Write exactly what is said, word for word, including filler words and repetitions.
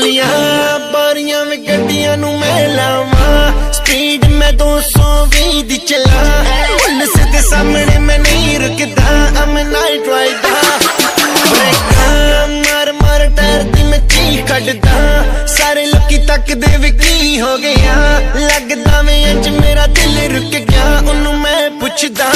गलियां बारियां में गड्डियां नू मैं लावां स्पीड में दो सौ बीस दी चला पुलिस दे सामने मैं नहीं रुकदा I'm a night rider ब्रेकां मार मार टायर दी मैं चीख कड्डदा सारे लोकी तकदे वे की हो गया लगदा मैं अज मेरा दिल रुक गया उन्नू मैं पुछदा